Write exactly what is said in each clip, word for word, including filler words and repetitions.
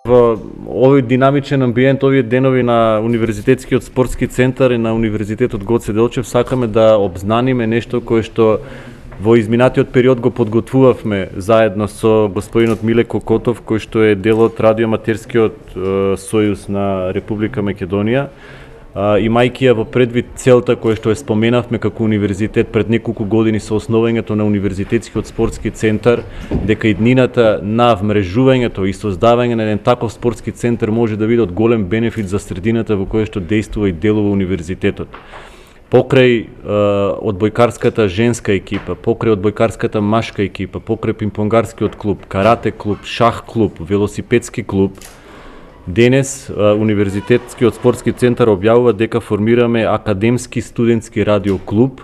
Во овој динамичен амбиент, овие денови на Универзитетскиот спортски центар и на Универзитетот Гоце Делчев сакаме да обзнаниме нешто кое што во изминатиот период го подготвувавме заедно со господинот Миле Кокотов, кој што е дел од радиоаматерскиот сојуз на Република Македонија. Имајќи ја во предвид целта која што ја споменавме како универзитет пред неколку години со основањето на Универзитетскиот спортски центар, дека иднината на вмрежувањето и создавање на еден таков спортски центар може да биде од голем бенефит за средината во која што действува и делува универзитетот. Покрај одбојкарската женска екипа, покрај одбојкарската машка екипа, покрај пинг-понгарскиот клуб, карате клуб, шах клуб, велосипедски клуб, денес Универзитетскиот спортски центар објавува дека формираме академски студентски радиоклуб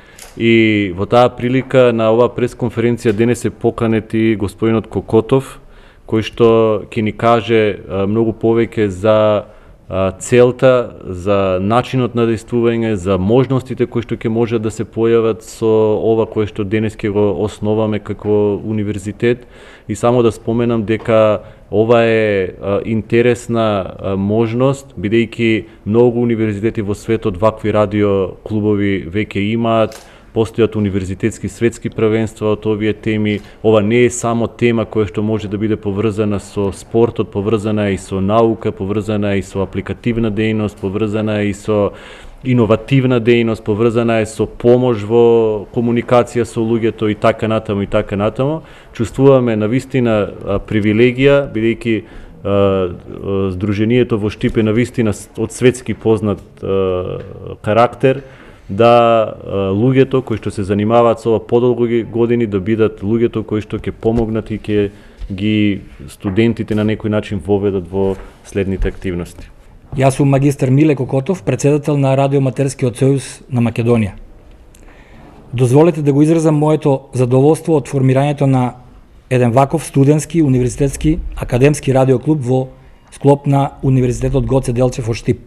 и во таа прилика на оваа пресконференција денес е поканет и господинот Кокотов, кој што ќе ни каже многу повеќе за целта, за начинот на действување, за можностите кои што ќе можат да се појават со ова кое што денес ќе го основаме како универзитет. И само да споменам дека ова е интересна можност, бидејќи многу универзитети во светот вакви радиоклубови веќе имаат, постојат универзитетски светски првенства од овие теми. Ова не е само тема која што може да биде поврзана со спортот, поврзана е и со наука, поврзана е и со апликативна дејност, поврзана е и со иновативна дејност, поврзана е со помош во комуникација со луѓето и така натаму и така натаму. Чувствуваме навистина привилегија, бидејќи Сдруженијето во Штип е навистина од светски познат карактер, да луѓето кои што се занимаваат со ова подолго години да бидат луѓето кои што ќе помогнат и ќе ги студентите на некој начин воведат во следните активности. Јас сум магистар Миле Кокотов, председател на Радиоаматерскиот сојуз на Македонија. Дозволете да го изразам моето задоволство од формирањето на еден ваков студентски, универзитетски, академски радиоклуб во склоп на Универзитетот Гоце Делчев во Штип.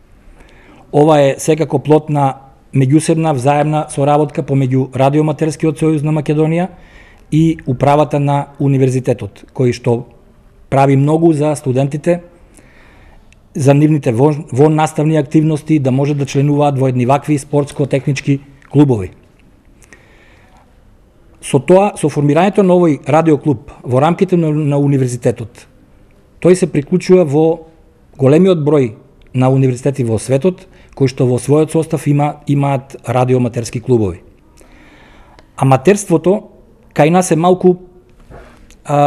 Ова е секако плод на меѓусебна взаемна соработка помеѓу Радиоаматерскиот сојуз на Македонија и управата на универзитетот, кој што прави многу за студентите, за нивните во наставни активности, да може да членуваат во едни вакви спортско-технички клубови. Со тоа, со формирањето на овој радиоклуб во рамките на, на универзитетот, тој се приклучува во големиот број на универзитети во светот, кои што во својот состав има, имаат радиоаматерски клубови. Аматерството кај нас е малку а,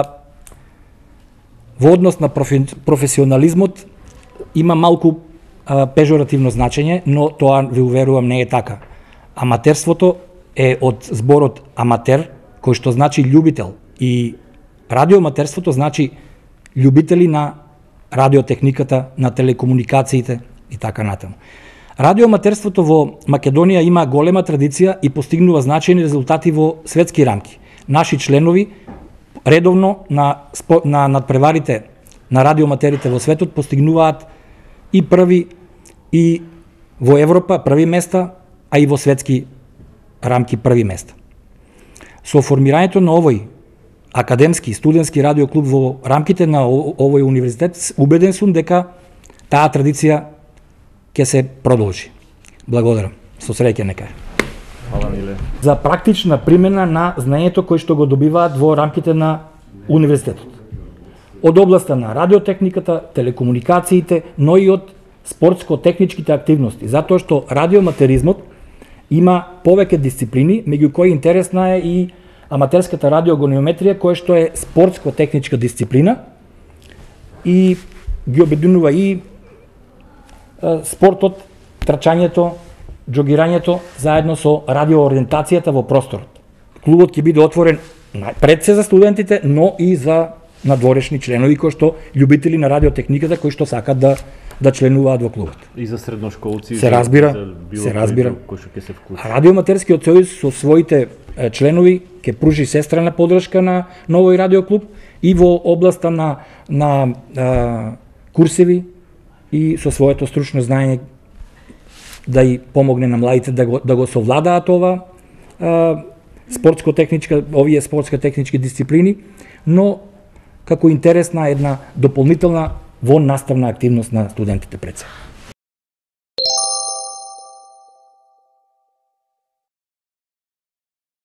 во однос на профи, професионализмот има малку а, пежоративно значење, но тоа ви уверувам не е така. Аматерството е од зборот аматер, кој што значи љубител, и радиоаматерството значи љубители на радиотехниката, на телекомуникациите и така натаму. Радиоаматерството во Македонија има голема традиција и постигнува значајни резултати во светски рамки. Наши членови редовно на, на надпреварите на радиоаматерите во светот постигнуваат и први и во Европа први места, а и во светски рамки први места. Со формирањето на овој академски, студентски радиоклуб во рамките на овој универзитет, убеден сум дека таа традиција ќе се продолжи. Благодарам. Со среќа нека. Фала, Миле. За практична примена на знаењето кој што го добиваат во рамките на универзитетот. Од областа на радиотехниката, телекомуникациите, но и од спортско-техничките активности, затоа што радиоаматеризмот има повеќе дисциплини, меѓу кои интересна е и аматерската радиогонометрија, која што е спортско-техничка дисциплина и ги обединува и спортот, трчањето, џогирањето, заедно со радиоориентацијата во просторот. Клубот ќе биде отворен пред се за студентите, но и за надворешни членови кои што љубители на радиотехниката, кои што сакат да да членуваат во клубот. И за средношколци, се разбира, се разбира. Кој што ќе се вклучи. Радиоаматерскиот сојуз со своите членови ќе пружи сестрена поддршка на новој радиоклуб и во областа на на а, курсеви и со своето стручно знаење да и помогне на младите да го да го совладаат ова а, спортско-техничка овие спортско-технички дисциплини, но како интересна една дополнителна во наставна активност на студентите пред се.